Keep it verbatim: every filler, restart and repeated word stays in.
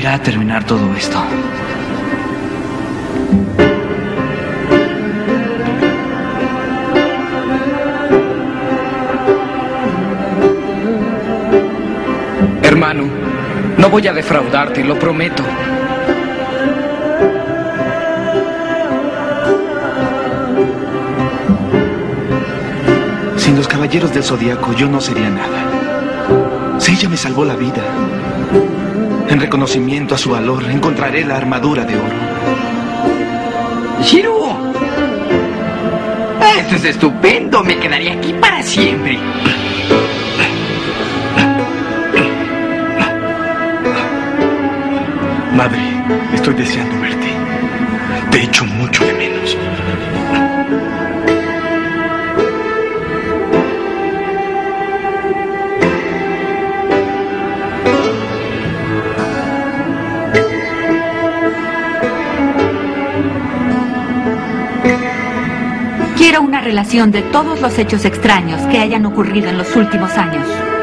ya terminar todo esto. Hermano, no voy a defraudarte, lo prometo. Sin los caballeros del Zodíaco yo no sería nada. Si ella me salvó la vida, en reconocimiento a su valor, encontraré la armadura de oro. ¡Shirú! ¡Esto es estupendo! Me quedaría aquí para siempre. Madre, estoy deseando verte. Te echo mucho de menos. Quiero una relación de todos los hechos extraños que hayan ocurrido en los últimos años.